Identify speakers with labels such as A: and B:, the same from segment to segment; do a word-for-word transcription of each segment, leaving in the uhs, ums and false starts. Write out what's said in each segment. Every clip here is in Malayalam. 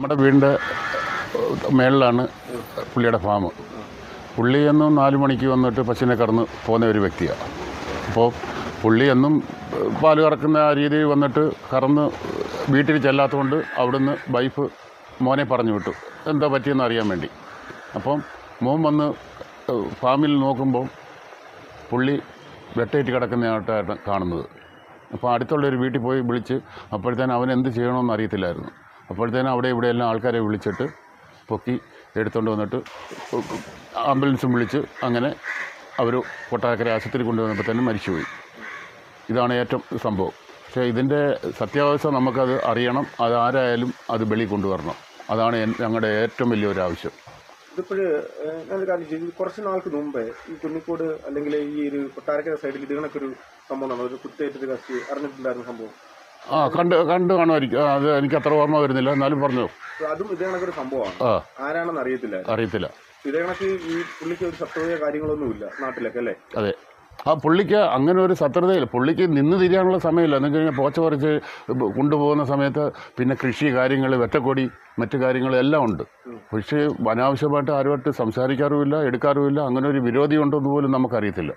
A: നമ്മുടെ വീടിൻ്റെ മേളിലാണ് പുള്ളിയുടെ ഫാം. പുള്ളി എന്നും നാല് മണിക്ക് വന്നിട്ട് പശുവിനെ കറന്ന് പോകുന്ന ഒരു വ്യക്തിയാണ്. അപ്പോൾ പുള്ളി എന്നും പാല് കറക്കുന്ന ആ രീതിയിൽ വന്നിട്ട് കറന്ന് വീട്ടിൽ ചെല്ലാത്തതുകൊണ്ട് അവിടുന്ന് വൈഫ് മോനെ പറഞ്ഞു വിട്ടു, എന്താ പറ്റിയെന്ന് അറിയാൻ വേണ്ടി. അപ്പം മോൻ വന്ന് ഫാമിൽ നോക്കുമ്പോൾ പുള്ളി വെട്ടേറ്റ് കിടക്കുന്നതായിട്ടാണ് കാണുന്നത്. അപ്പോൾ അടുത്തുള്ളൊരു വീട്ടിൽ പോയി വിളിച്ച് അപ്പോഴത്തേനും അവൻ എന്ത് ചെയ്യണമെന്ന് അറിയത്തില്ലായിരുന്നു. അപ്പോഴത്തേനും അവിടെ ഇവിടെയെല്ലാം ആൾക്കാരെ വിളിച്ചിട്ട് പൊക്കി എടുത്തുകൊണ്ട് വന്നിട്ട് ആംബുലൻസും വിളിച്ച് അങ്ങനെ അവർ കൊട്ടാരക്കര ആശുപത്രി കൊണ്ടുവന്നപ്പോൾ തന്നെ മരിച്ചുപോയി. ഇതാണ് ഏറ്റവും സംഭവം. പക്ഷേ ഇതിൻ്റെ സത്യാവസ്ഥ നമുക്കത് അറിയണം, അതാരായാലും അത് വെളി കൊണ്ടുവരണം. അതാണ് ഞങ്ങളുടെ ഏറ്റവും വലിയൊരു ആവശ്യം.
B: ഇതിപ്പോഴ് ഞാനൊരു കാര്യം ചെയ്തു, കുറച്ച് നാൾക്ക് മുമ്പേ ഈ കുന്നിക്കോട് അല്ലെങ്കിൽ ഈ ഒരു കൊട്ടാരക്കര സൈഡിൽ ഇത് കണക്കൊരു സംഭവമാണ്, ഒരു കുത്തേറ്റൊരു കത്തി അറിഞ്ഞിട്ടുണ്ടായിരുന്ന സംഭവം.
A: ആ കണ്ട് കണ്ട് കാണുമായിരിക്കും. അത് എനിക്ക് അത്ര ഓർമ്മ വരുന്നില്ല, എന്നാലും പറഞ്ഞു.
B: അതും ഇതേ കണക്കൊരു സംഭവമാണ്. ആരാണെന്ന് അറിയത്തില്ല
A: അറിയത്തില്ല
B: ഇതേ കണക്ക് ഈ പുള്ളിക്ക് ഒരു ശത്രുതയോ കാര്യങ്ങളൊന്നുമില്ല നാട്ടിലൊക്കെ അല്ലേ?
A: അതെ, ആ പുള്ളിക്ക് അങ്ങനെ ഒരു ശത്രുതയില്ല. പുള്ളിക്ക് നിന്ന് തിരിയാനുള്ള സമയമില്ല. എന്ന് വെച്ച് കഴിഞ്ഞാൽ പോച്ച പറിച്ച് കൊണ്ടുപോകുന്ന സമയത്ത് പിന്നെ കൃഷി കാര്യങ്ങൾ, വെറ്റക്കൊടി, മറ്റു കാര്യങ്ങളെല്ലാം ഉണ്ട്. പക്ഷേ അനാവശ്യമായിട്ട് ആരുമായിട്ട് സംസാരിക്കാറുമില്ല, എടുക്കാറുമില്ല. അങ്ങനെ ഒരു വിരോധി ഉണ്ടെന്ന് പോലും നമുക്കറിയത്തില്ല.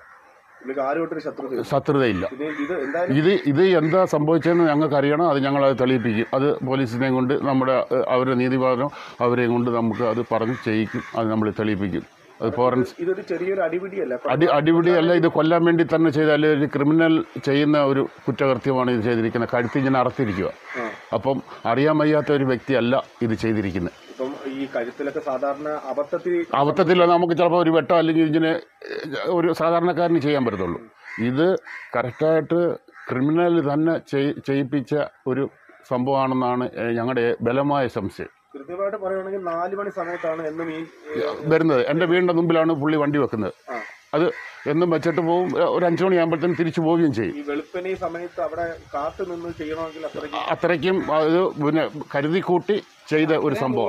A: ശത്രുതയില്ല. ഇത് ഇത് എന്താ സംഭവിച്ചതെന്ന് ഞങ്ങൾക്ക് അറിയണം. അത് ഞങ്ങളത് തെളിയിപ്പിക്കും. അത് പോലീസിനെയും കൊണ്ട് നമ്മുടെ അവരുടെ നീതിപാലനം അവരെയും കൊണ്ട് നമുക്ക് അത് പറഞ്ഞ് ചെയ്യിക്കും. അത് നമ്മൾ തെളിയിപ്പിക്കും. അത് ഫോറൻസിക്
B: ഇതൊരു ചെറിയൊരു അടിപിടിയല്ല,
A: അടി അടിപിടിയല്ല ഇത് കൊല്ലാൻ വേണ്ടി തന്നെ ചെയ്ത, അല്ലെങ്കിൽ ഒരു ക്രിമിനൽ ചെയ്യുന്ന ഒരു കുറ്റകൃത്യമാണ് ഇത് ചെയ്തിരിക്കുന്നത്. കഴുത്തി ഇങ്ങനെ അറത്തിരിക്കുക. അപ്പം അറിയാൻ വയ്യാത്ത ഒരു വ്യക്തിയല്ല ഇത് ചെയ്തിരിക്കുന്നത്.
B: ഈ കഴുത്തിലൊക്കെ സാധാരണ അബദ്ധത്തിൽ
A: അബദ്ധത്തിൽ നമുക്ക് ചിലപ്പോൾ ഒരു വെട്ടം അല്ലെങ്കിൽ ഇതിന് ഒരു സാധാരണക്കാരന് ചെയ്യാൻ പറ്റത്തുള്ളൂ. ഇത് കറക്റ്റായിട്ട് ക്രിമിനൽ തന്നെ ചെയ്യിപ്പിച്ച ഒരു സംഭവമാണെന്നാണ് ഞങ്ങളുടെ ബലമായ സംശയം.
B: കൃത്യമായിട്ട് പറയുകയാണെങ്കിൽ നാല് മണി സമയത്താണ് എന്നും ഈ
A: വരുന്നത്. എൻ്റെ വീടിൻ്റെ മുമ്പിലാണ് പുള്ളി വണ്ടി വെക്കുന്നത്. അത് എന്നും വെച്ചിട്ട് പോകും. ഒരു അഞ്ചു മണിയാകുമ്പോഴത്തേനും തിരിച്ചു പോവുകയും ചെയ്യും.
B: ഈ വെളുപ്പിന് ഈ സമയത്ത് അവിടെ കാത്തു നിന്ന് ചെയ്യണമെങ്കിൽ
A: അത്രയ്ക്കും അത് പിന്നെ കരുതി കൂട്ടി ചെയ്ത ഒരു സംഭവം.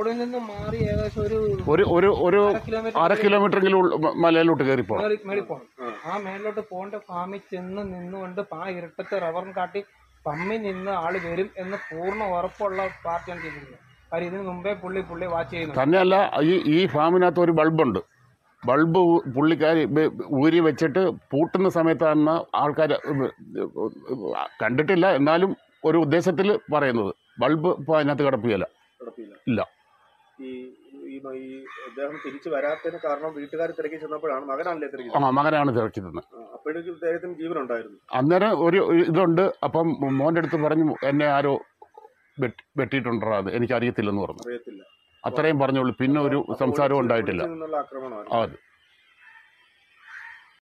A: ഒരു ഒരു ഒരു അര കിലോമീറ്ററെങ്കിലും മലയിലോട്ട് കയറിപ്പോ
C: ആ മേലോട്ട് പോകേണ്ട ഫാമിൽ ചെന്ന് നിന്നുകൊണ്ട് ആ ഇരട്ടത്തെ റബ്ബറും കാട്ടി പമ്മി നിന്ന് ആള് വരും എന്ന് പൂർണ്ണ ഉറപ്പുള്ള പാർട്ടിയാണ് ചെയ്തിരുന്നത്. കാര്യം ഇതിന് മുമ്പേ പുള്ളി പുള്ളി വാച്ച് ചെയ്യുന്നു.
A: തന്നെയല്ല, ഈ ഈ ഫാമിനകത്ത് ഒരു ബൾബുണ്ട്. ബൾബ് പുള്ളിക്കാർ ഊരി വെച്ചിട്ട് പൂട്ടുന്ന സമയത്താണ് ആൾക്കാർ കണ്ടിട്ടില്ല, എന്നാലും ഒരു ഉദ്ദേശത്തിൽ പറയുന്നത്. ബൾബ് ഇപ്പോൾ അതിനകത്ത് കിടപ്പില്ല ഇല്ല.
B: ഈ അദ്ദേഹം തിരിച്ചു വരാത്തതിന് കാരണം വീട്ടുകാർ തിരക്കി ചെന്നപ്പോഴാണ് മകനാണല്ലേ തിരക്കി?
A: ആ മകനാണ് തിരക്കി തന്നത്.
B: അപ്പോഴേക്കും അദ്ദേഹത്തിന് ജീവനുണ്ടായിരുന്നു.
A: അന്നേരം ഒരു ഇതുണ്ട്. അപ്പം മോൻ്റെ അടുത്ത് പറഞ്ഞു, എന്നെ ആരോ വെട്ടി വെട്ടിയിട്ടുണ്ടോ, അത് എനിക്കറിയത്തില്ലെന്ന് പറഞ്ഞു. അത്രയും പറഞ്ഞോളൂ. പിന്നെ ഒരു സംസാരവും ഉണ്ടായിട്ടില്ല.
B: ആക്രമണമാണ്
A: അത്